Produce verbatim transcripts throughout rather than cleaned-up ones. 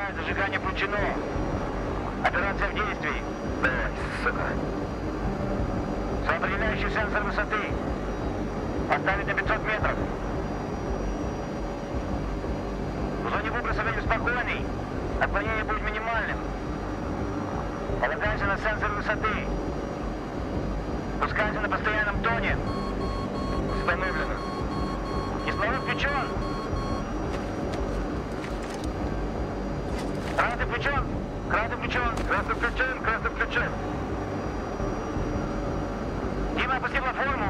Отбивает зажигание включено. Операция в действии. Давай, сука. Определяющий сенсор высоты. Поставить на пятьсот метров. В зоне выброса ветер спокойный. Отклонение будет минимальным. Полагайся на сенсор высоты. Пускайся на постоянном тоне. Установлено. Кислород включен. Красный включен. Красный включен. Красный включен. Красный включен. Дима опустил платформу.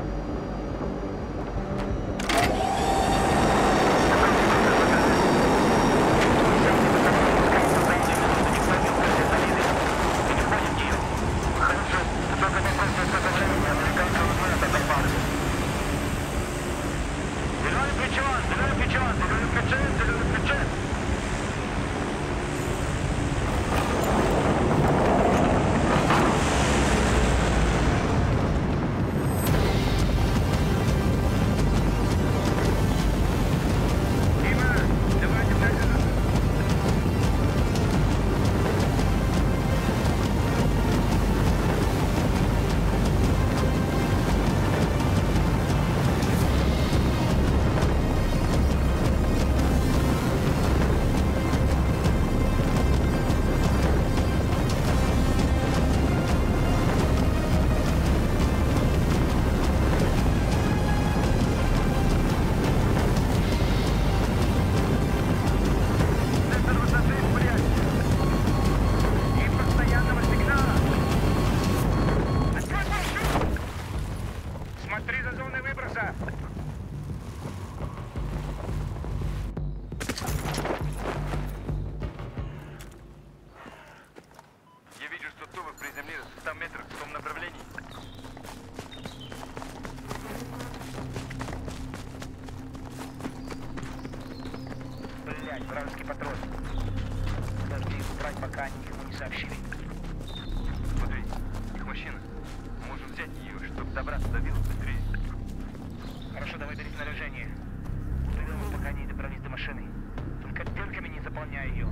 Вражеский патруль. Подожди, убрать, пока они никому не сообщили. Смотри, их машина. Можем взять ее, чтобы добраться до вилла быстрее. Хорошо, давай бери снаряжение. Придумай, пока они добрались до машины. Только дырками не заполняй ее.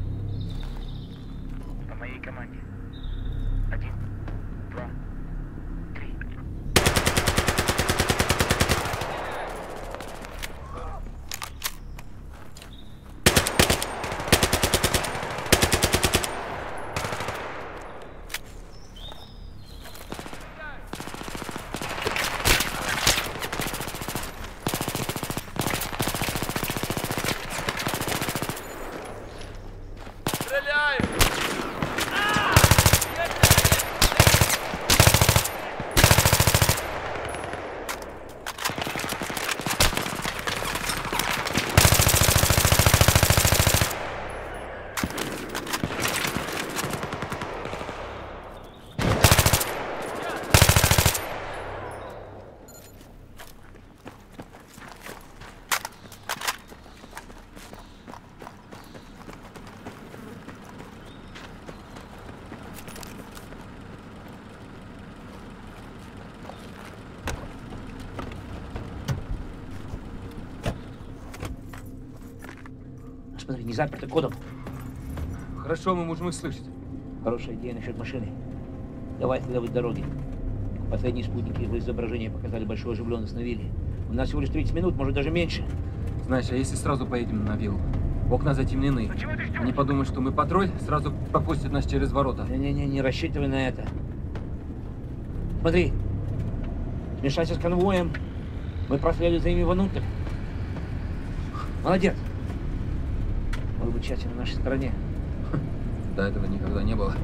По моей команде. Один, два, три. Смотри, не заперто кодом. Хорошо, мы можем их слышать. Хорошая идея насчет машины. Давай следовать дороге. Последние спутники его изображения показали большую оживленность на вилле. У нас всего лишь тридцать минут, может даже меньше. Знаешь, а если сразу поедем на виллу? Окна затемнены. Они подумают, что мы патруль, сразу пропустят нас через ворота. Не-не-не, не рассчитывай на это. Смотри, смешайся с конвоем. Мы проследуем за ними внутрь. Молодец. Может быть, счастье на нашей стороне. До этого никогда не было.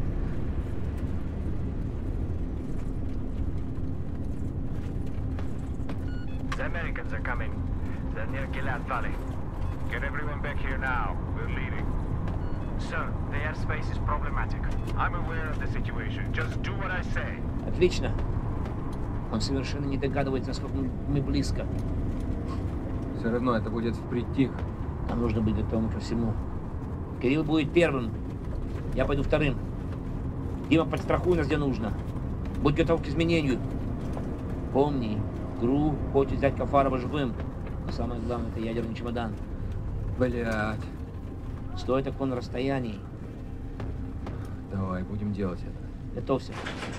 The Americans are coming. They're near Gilad Valley. Get everyone back here now. We're leaving. Sir, the airspace is problematic. I'm aware of the situation. Just do what I say. Отлично. Он совершенно не догадывается, насколько мы близко. Все равно это будет впритык. Нам нужно быть готовым ко всему. Кирилл будет первым. Я пойду вторым. Дима, подстрахуй нас, где нужно. Будь готов к изменению. Помни, ГРУ хочет взять Кафарова живым. Но самое главное, это ядерный чемодан. Блядь. Стой так на расстоянии. Давай, будем делать это. Готовься.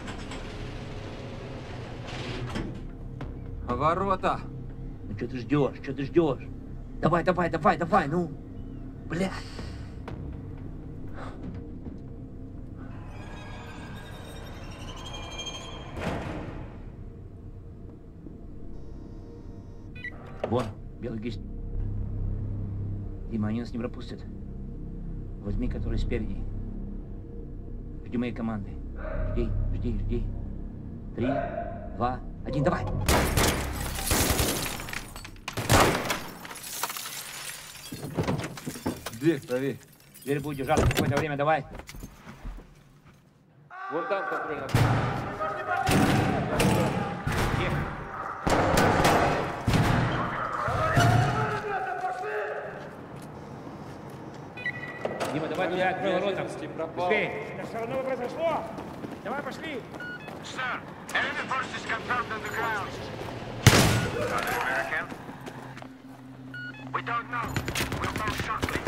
Ворота! Ну что ты ждешь? Что ты ждешь? Давай, давай, давай, давай, ну. Блядь. Вон, белый гисть. Дима, они нас не пропустят. Возьми, который спереди. Жди моей команды. Жди, жди, жди. Три, два, один, давай! Дверь проверь. Дверь будет держаться какое-то время, давай. Вон там контрольная. Дима, давай туда, открой ворота. Быстрее. Это все равно произошло. Давай, пошли. Sir, enemy forces confirmed on the ground. Are they American? We don't know. We'll know shortly.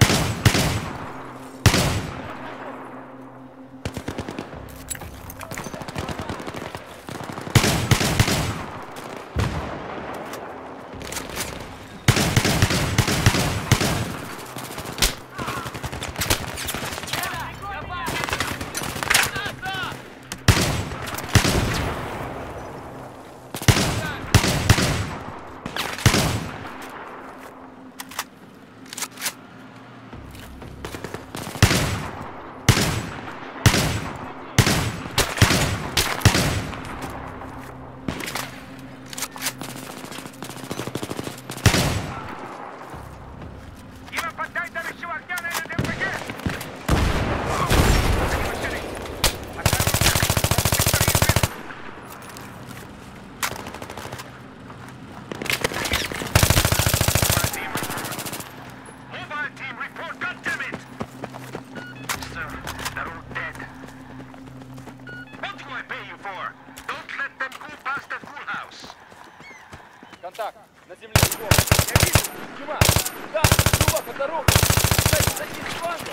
Контакт. На земле. Чувак. Я вижу. Чувак. Да, чувак, по дороге. Кстати, садись с фланга.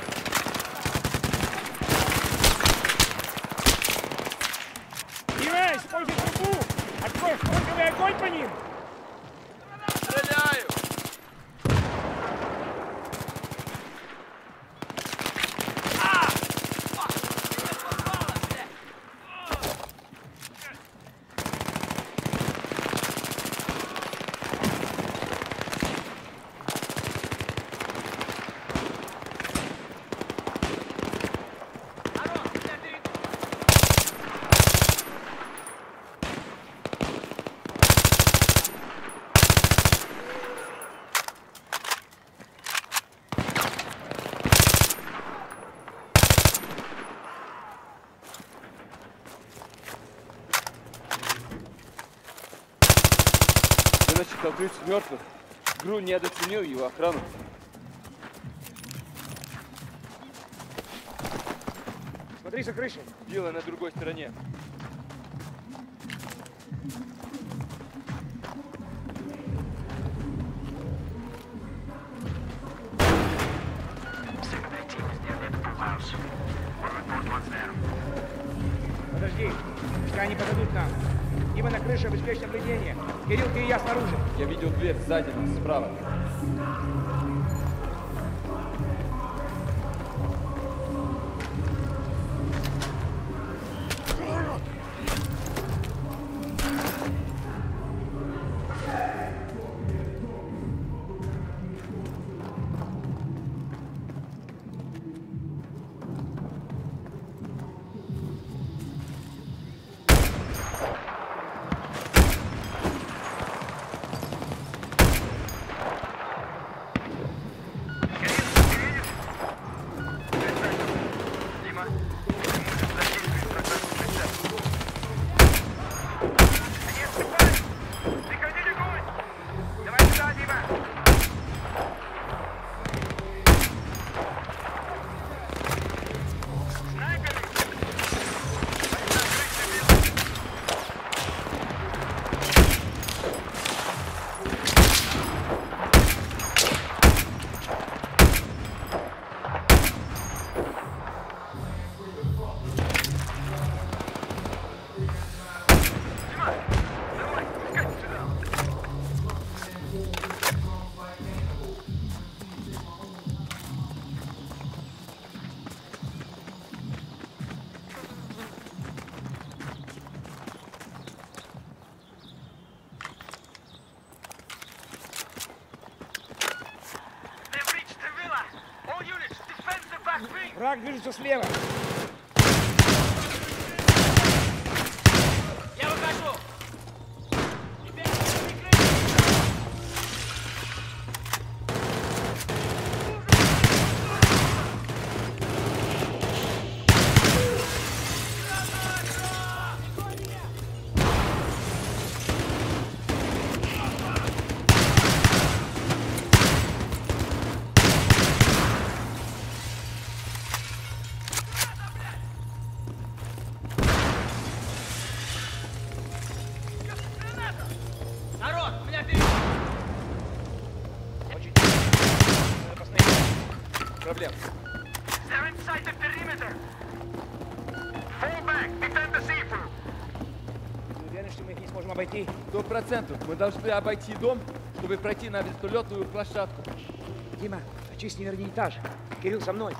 Ей, используй трубу. Открой фронтовый огонь по ним. Стреляю. Я насчитал тридцать мертвых. Гру недооценил его охрану. Смотри за крышей. Дело на другой стороне. Подожди, пускай они подойдут к нам. Дима на крыше, обеспечь наблюдение. Кирилл, ты и я снаружи. Я видел дверь сзади нас, справа. Враг движется слева. Я выхожу! Проблем. They're inside the perimeter. Fall back. Defend the see-through. Ты уверен, что мы их не сможем обойти? Сто процентов. Мы должны обойти дом, чтобы пройти на вертолетную площадку. Дима, очисти верхний этаж. Кирилл со мной.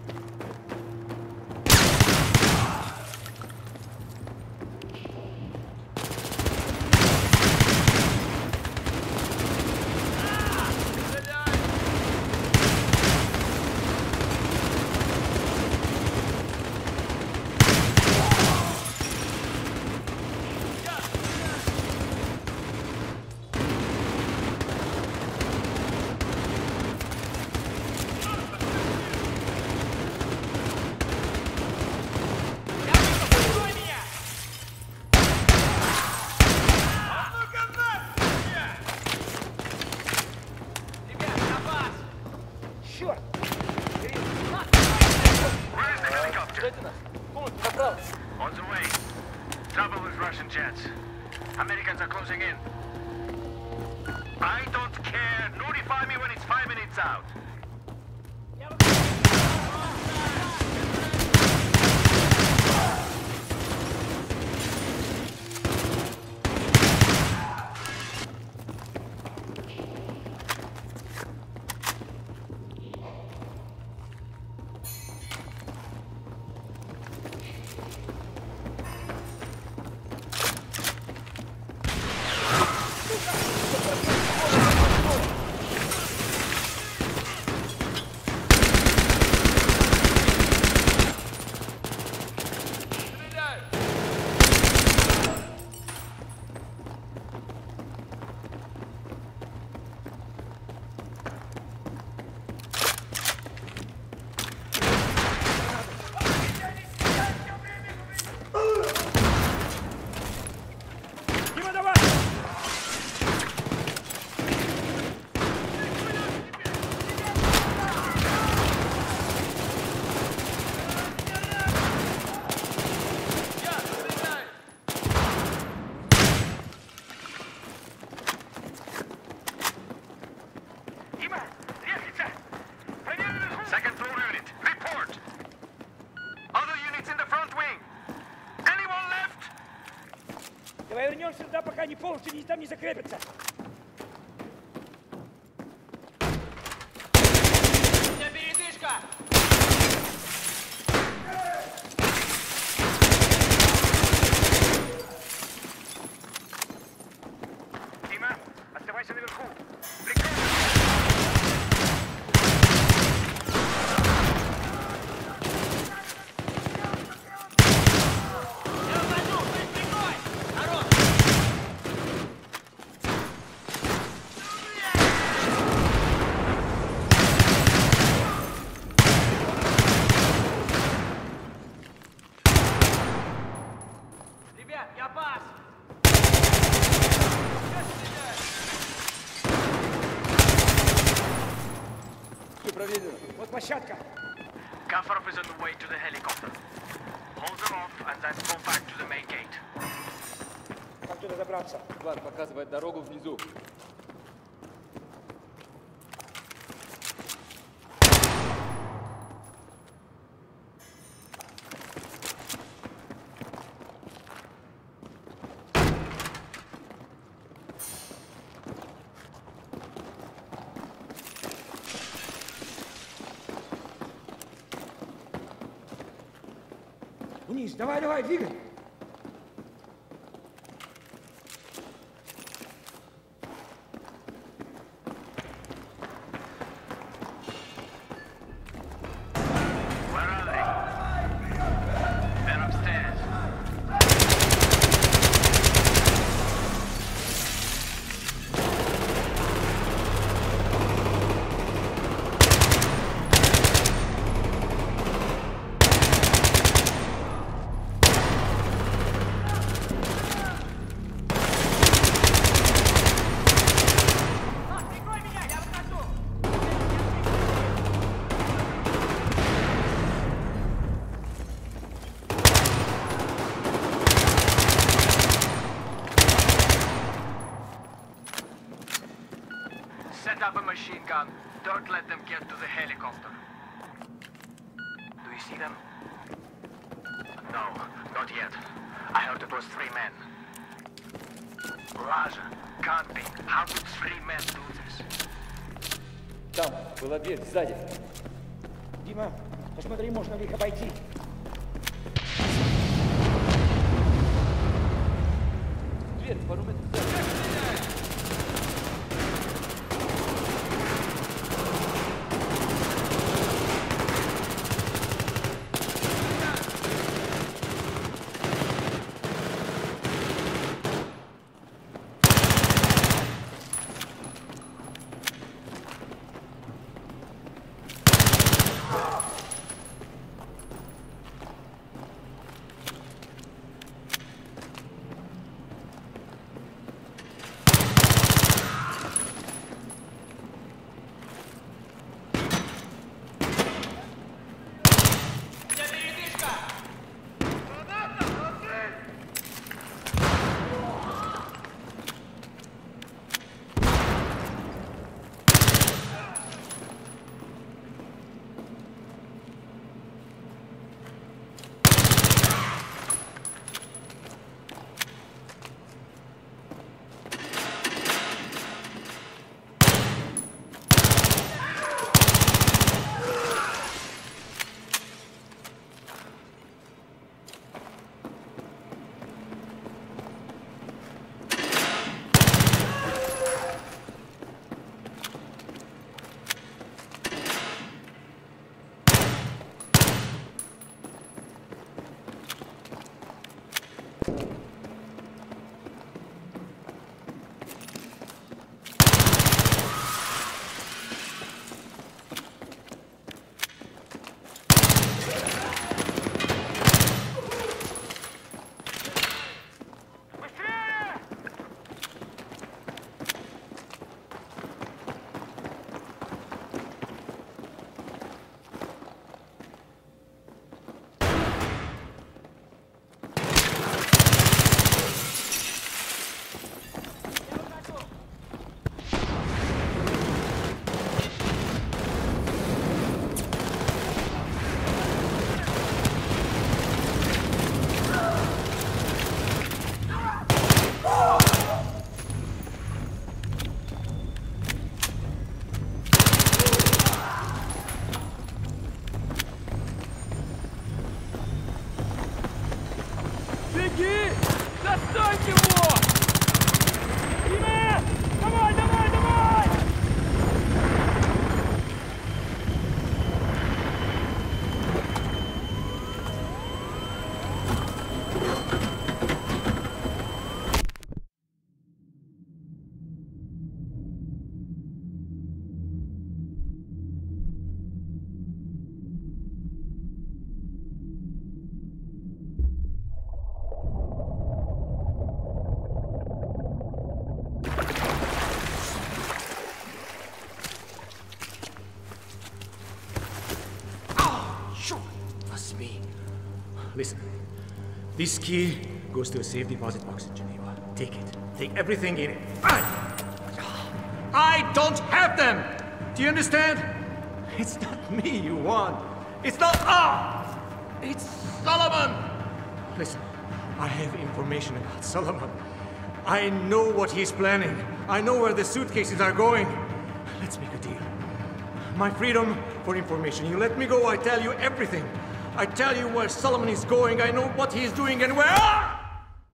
On the way. Trouble with Russian jets. Americans are closing in. I don't care. Notify me when it's five minutes out. Second floor unit, report! Other units in the front wing! Anyone left? Давай вернемся сюда, пока не полностью там не закрепятся. У меня передышка! Дима, оставайся наверху. Прикрой! Я пас! Все проверено. Вот площадка. Kaffarov is on the way to the helicopter. Hold them off and then go back to the main gate. Как туда добраться? План показывает дорогу внизу. Вниз, давай, давай, двигай. Where Son, don't let them get to the helicopter. Do you see them? No, not yet. I heard it was three men. Raja, can't be. How could three men do this? Там была дверь сзади. Дима, посмотри, можно ли их обойти. Дверь пару метров сзади. Беги! Достань его! Дима! Давай, давай, давай! Must be. Listen, this key goes to a safe deposit box in Geneva. Take it. Take everything in it. I, I don't have them! Do you understand? It's not me you want. It's not... Ah! It's Solomon! Listen, I have information about Solomon. I know what he's planning. I know where the suitcases are going. Let's make a deal. My freedom for information. You let me go, I tell you everything. I tell you where Solomon is going. I know what he's doing and where... Ah!